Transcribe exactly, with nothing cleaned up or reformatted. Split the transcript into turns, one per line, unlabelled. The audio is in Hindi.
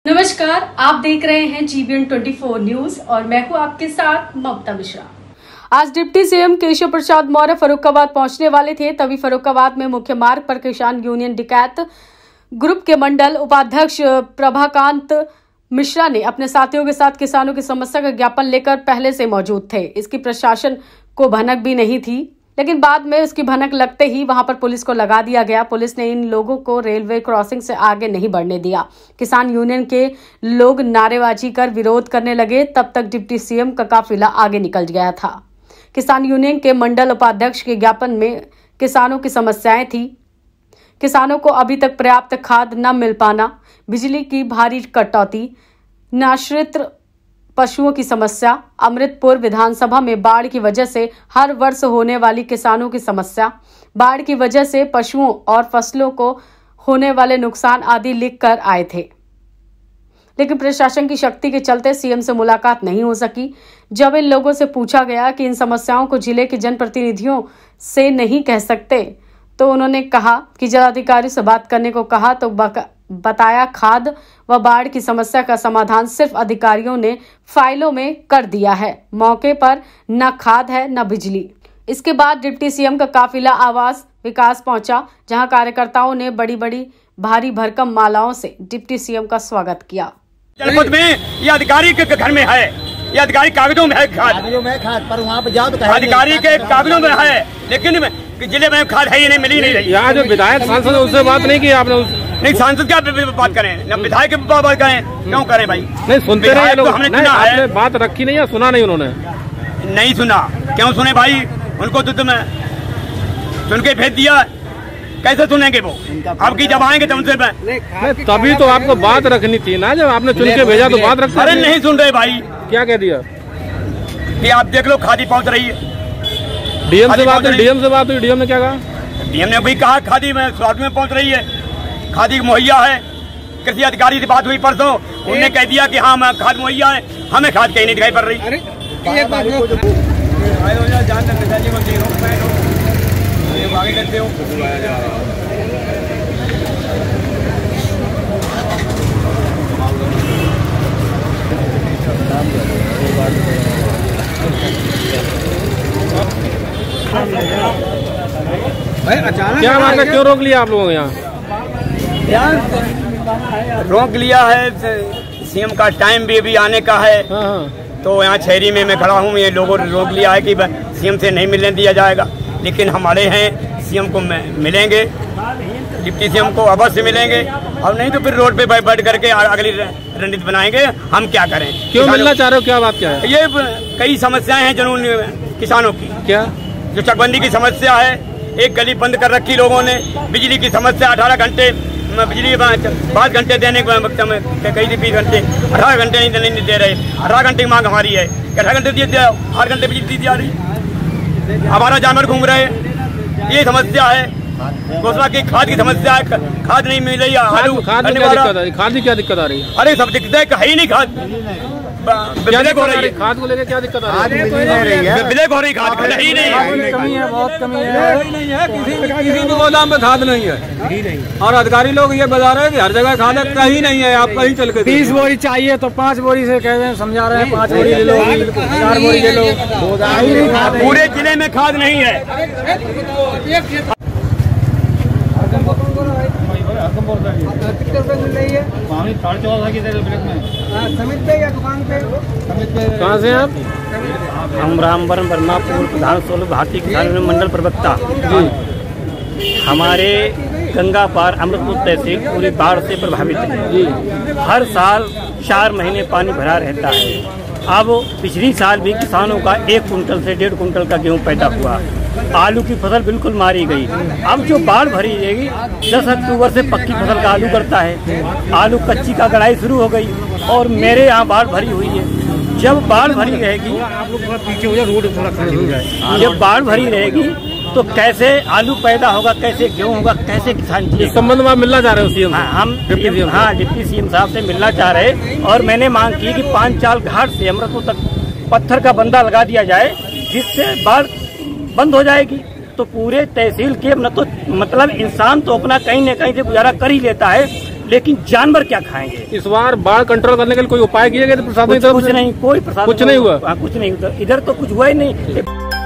नमस्कार, आप देख रहे हैं जीबीएन चौबीस न्यूज और मैं हूं आपके साथ ममता मिश्रा। आज डिप्टी सीएम केशव प्रसाद मौर्य फर्रुखाबाद पहुंचने वाले थे, तभी फर्रुखाबाद में मुख्य मार्ग पर किसान यूनियन डिकैत ग्रुप के मंडल उपाध्यक्ष प्रभाकांत मिश्रा ने अपने साथियों के साथ किसानों की समस्या का ज्ञापन लेकर पहले से मौजूद थे। इसकी प्रशासन को भनक भी नहीं थी, लेकिन बाद में उसकी भनक लगते ही वहां पर पुलिस को लगा दिया गया। पुलिस ने इन लोगों को रेलवे क्रॉसिंग से आगे नहीं बढ़ने दिया। किसान यूनियन के लोग नारेबाजी कर विरोध करने लगे, तब तक डिप्टी सीएम का काफिला आगे निकल गया था। किसान यूनियन के मंडल उपाध्यक्ष के ज्ञापन में किसानों की समस्याएं थी। किसानों को अभी तक पर्याप्त खाद न मिल पाना, बिजली की भारी कटौती, निराश्रित पशुओं की समस्या, अमृतपुर विधानसभा में बाढ़ की वजह से हर वर्ष होने वाली किसानों की समस्या, बाढ़ की वजह से पशुओं और फसलों को होने वाले नुकसान आदि लिख कर आए थे। लेकिन प्रशासन की शक्ति के चलते सीएम से मुलाकात नहीं हो सकी। जब इन लोगों से पूछा गया कि इन समस्याओं को जिले के जनप्रतिनिधियों से नहीं कह सकते, तो उन्होंने कहा कि जिलाधिकारी से बात करने को कहा तो बताया खाद व बाढ़ की समस्या का समाधान सिर्फ अधिकारियों ने फाइलों में कर दिया है। मौके पर न खाद है न बिजली। इसके बाद डिप्टी सीएम का काफिला आवास विकास पहुंचा, जहां कार्यकर्ताओं ने बड़ी बड़ी भारी भरकम मालाओं से डिप्टी सीएम का स्वागत किया।
जनपद में ये अधिकारी के घर में है, ये अधिकारी कागजों में है खाद,
कागजों में खाद पर वहाँ पे जाओ तो
अधिकारी के कागजों में है, लेकिन जिले में खाद है ही नहीं, मिली नहीं रही।
यहाँ जो विधायक सांसद है उससे बात नहीं की आपने? उस...
नहीं, सांसद क्या बात करें, न विधायक की बात करें, क्यों करें भाई?
नहीं सुनते रहे लोग,
हमने
नहीं, आपने बात रखी नहीं या सुना नहीं? उन्होंने
नहीं सुना, क्यों सुने भाई? उनको तो तुम्हें सुन के भेज दिया, कैसे सुनेंगे वो? अब की जब आएंगे तो उनसे
तभी तो आपको बात रखनी थी ना, जब आपने चुन के भेजा तो बात रखते।
अरे नहीं सुन रहे भाई।
क्या कह दिया
कि आप देख लो खादी पहुंच रही है।
डीएम से बात हुई, डीएम से बात हुई, डीएम ने क्या कहा?
डीएम ने भी कहा खादी में स्वास्थ्य में पहुंच रही है, खादी मुहैया है। कृषि अधिकारी से बात हुई परसों, उन्होंने कह दिया कि हाँ खाद मुहैया है, हमें खाद कहीं नहीं दिखाई पड़ रही। आगे करते हो
भाई अचानक क्या बात है, क्यों रोक लिया आप लोगों यहाँ?
रोक लिया है, सीएम का टाइम भी अभी आने का है।
हाँ हाँ।
तो यहाँ छेरी में मैं खड़ा हूँ, ये लोगों ने रोक लिया है कि सीएम से नहीं मिलने दिया जाएगा, लेकिन हमारे हैं सीएम को मिलेंगे, डिप्टी सीएम को अवश्य मिलेंगे, और नहीं तो फिर रोड पे बैठ करके अगली रणनीति बनाएंगे। हम क्या करें?
क्यों मिलना चाह रहे हो, क्या बात क्या है?
ये कई समस्याएं हैं जनून किसानों की। क्या? जो चकबंदी की समस्या है, एक गली बंद कर रखी लोगों ने, बिजली की समस्या, अठारह घंटे बिजली पाँच घंटे देने के वक्त में कई थी बीस घंटे, अठारह घंटे नहीं, नहीं दे रहे। अठारह घंटे की मांग हमारी है, अठारह घंटे दिए, आठ घंटे बिजली दी जा रही, हमारा जानवर घूम रहे, ये समस्या है। दूसरा की खाद की समस्या है, खाद नहीं मिल रही है।
खाद में क्या दिक्कत आ रही? खाद में क्या दिक्कत आ रही है?
अरे सब दिक्कत है, है ही नहीं खाद।
विलेक हो रही है, खाद को लेकर क्या दिक्कत आ रही है?
विलेक हो रही, खाद ही नहीं,
कमी है, बहुत कमी है, नहीं है, किसी किसी भी गोदाम में खाद नहीं है। और अधिकारी लोग ये बता रहे हैं कि हर जगह खाद कहीं नहीं है, आप कहीं चल के
बीस बोरी चाहिए तो पाँच बोरी से कह रहे हैं, समझा रहे हैं पाँच बोरी ले लो, चार बोरी ले लो,
पूरे जिले में खाद नहीं है।
कहाँ से आप?
हम रामवरण वर्मापुर प्रधान सोलह भारतीय किसान मंडल प्रवक्ता जी। हमारे गंगा पार अमृतपुर तहसील पूरी बाढ़ से प्रभावित है जी। हर साल चार महीने पानी भरा रहता है। अब पिछली साल भी किसानों का एक कुंटल से डेढ़ कुंटल का गेहूं पैदा हुआ। आलू की फसल बिल्कुल मारी गई। अब जो बाढ़ भरी रहेगी, दस अक्टूबर से पक्की फसल का आलू करता है, आलू कच्ची का गड़ाई शुरू हो गई और मेरे यहाँ बाढ़ भरी हुई है। जब बाढ़ भरी रहेगी,
आप लोग थोड़ा पीछे हो जाए, रोड थोड़ा खाली हो जाए।
जब बाढ़ भरी रहेगी तो कैसे आलू पैदा होगा, कैसे गेहूँ होगा, कैसे किसान जिएगा?
इस संबंध में आप मिलना चाह रहे हो सीएम?
हाँ, हम डिप्टी सीएम, हाँ डिप्टी सीएम साहब से मिलना चाह रहे। और मैंने मांग की कि पांच चाल घाट से अमृतपुर तक पत्थर का बंदा लगा दिया जाए, जिससे बाढ़ बंद हो जाएगी। तो पूरे तहसील के न तो मतलब इंसान तो अपना कहीं न कहीं से गुजारा कर ही लेता है, लेकिन जानवर क्या खाएंगे।
इस बार बाढ़ कंट्रोल करने के लिए कोई उपाय किए गए प्रशासन की तरफ से?
कुछ नहीं, कोई प्रशासन
कुछ नहीं हुआ,
कुछ नहीं हुआ। इधर तो कुछ हुआ ही नहीं।